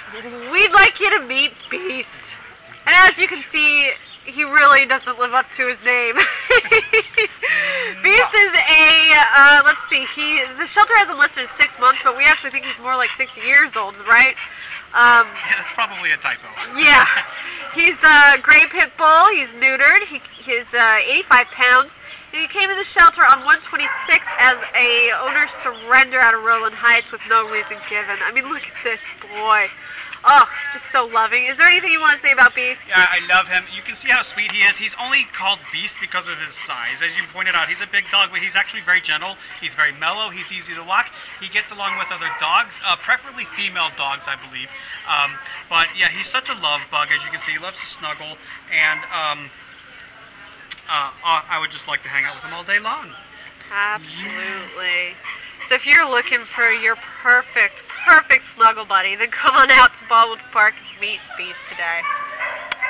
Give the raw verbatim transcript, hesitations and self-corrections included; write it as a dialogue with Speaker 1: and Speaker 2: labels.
Speaker 1: we'd like you to meet Beast. And as you can see, he really doesn't live up to his name. Beast is a, uh, let's see, he, the shelter has him listed as six months, but we actually think he's more like six years old, right? Um,
Speaker 2: yeah, that's probably a typo.
Speaker 1: Yeah. He's a gray pit bull, he's neutered, he, he's uh, eighty-five pounds. And he came to the shelter on one twenty-six as a owner's surrender out of Rowland Heights with no reason given. I mean, look at this boy. Oh, just so loving. Is there anything you want to say about Beast?
Speaker 2: Yeah, I love him. You can see how sweet he is. He's only called Beast because of his size. As you pointed out, he's a big dog, but he's actually very gentle. He's very mellow. He's easy to walk. He gets along with other dogs, uh, preferably female dogs, I believe. Um, but yeah, he's such a love bug, as you can see. He loves to snuggle, and um, uh, uh, I would just like to hang out with him all day long.
Speaker 1: Absolutely. Yes. So if you're looking for your perfect, perfect snuggle buddy, then come on out to Baldwin Park and meet Beast today.